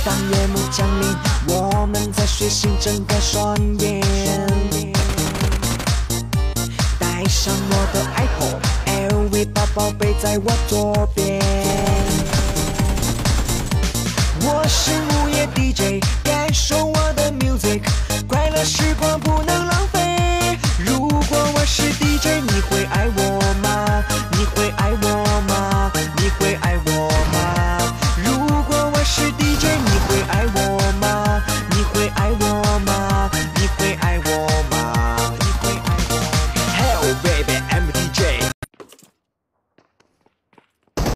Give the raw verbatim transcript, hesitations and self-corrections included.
当夜幕降临，我们在睡醒，睁开双眼，带上我的 iPhone，L V 包包背在我左边。我是午夜 D J， 感受我的 music， 快乐时光不能浪费。如果我是 D J， 你会